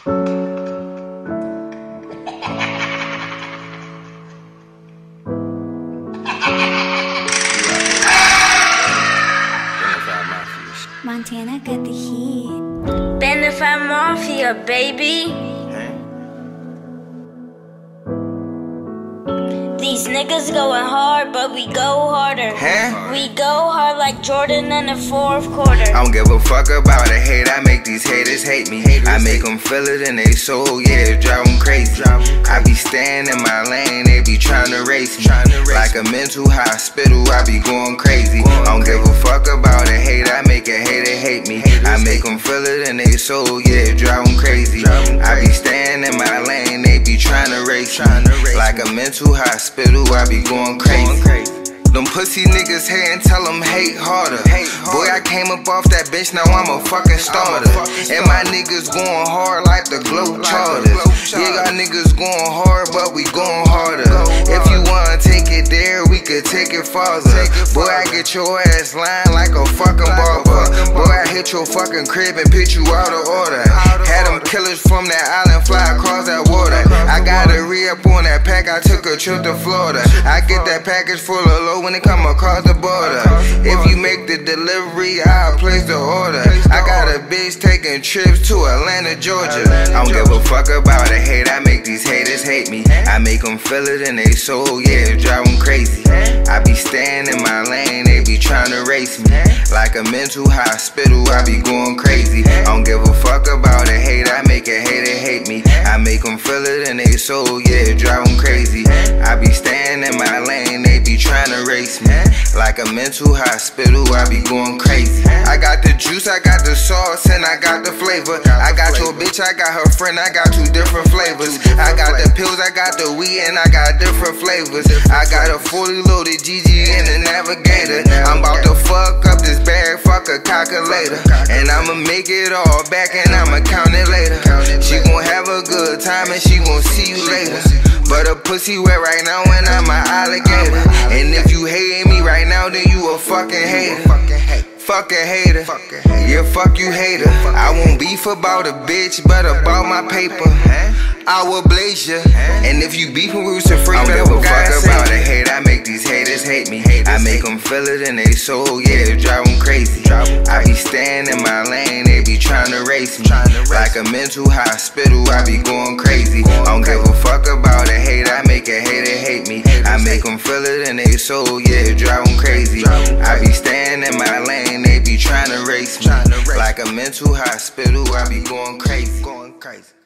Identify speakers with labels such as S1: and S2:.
S1: Montana got the heat.
S2: Banditfide Mafia, baby. These niggas going hard, but we go harder. We go hard like Jordan in the fourth quarter.
S3: I don't give a fuck about the hate. I make these haters hate me. I make them feel it in their soul, yeah, it drive them crazy. I be staying in my lane, they be trying to race me. Like a mental hospital, I be going crazy. I don't give a fuck about the hate. I make a hater hate me. I make them feel it in their soul, yeah, it drive them crazy. I be staying in my lane, they be trying to race me. Like a mental hospital, I be going crazy. Them pussy niggas hate and tell them hate harder. Boy, I came up off that bitch, now I'm a fucking starter. And my niggas going hard like the Globetrotters. Yeah, y'all niggas going hard, but we going harder. If you wanna take it there, we could take it farther. Boy, I get your ass lined like a fucking barber. Boy, I hit your fucking crib and pitch you out of order. Had them killers from that island fly across that water. I got a re-up on that pack, I took a trip to Florida. I get that package full of low when it come across the border. If you make the delivery, I'll place the order. I got a bitch taking trips to Atlanta, Georgia. I don't give a fuck about the hate. I make these haters hate me. I make them feel it in their soul, yeah, it drive them crazy. I be staying in my lane, they be trying to race me. Like a mental hospital, I be going crazy. I don't give a fuck about the hate. I make a hater hate me. I make them feel it in their soul, yeah, it drive them crazy. I be staying in my lane, they be trying to race me. Like a mental hospital, I be going crazy. I got the juice, I got the sauce, and I got the flavor. I got your bitch, I got her friend, I got 2 different flavors. I got the pills, I got the weed, and I got different flavors. I got a fully loaded GG and a Navigator. I'm about to fuck up this bag, fuck a calculator. And I'ma make it all back and I'ma count it later. She gon' have a good time and she gon' see you later. But a pussy wet right now and I'm an alligator. And if you hating me right now, then you a fucking hater. Fuck a hater, yeah, fuck you hater. I won't beef about a bitch, but about my paper. I will blaze ya. And if you beefing with Ruzee, free, I don't give a fuck about the hate. I make these haters hate me. I make them feel it in their soul, yeah, it drive them crazy. I be staying in my lane, they be trying to race me. Like a mental hospital, I be going crazy. I don't give a fuck about the hate. I make a hater hate me. I make them feel it in their soul, yeah, it drive them crazy. I be staying in my lane, they be trying to race me. Like a mental hospital, I be going crazy.